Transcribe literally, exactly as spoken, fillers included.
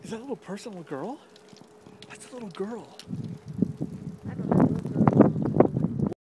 Is that a little person, a little girl? That's a little girl.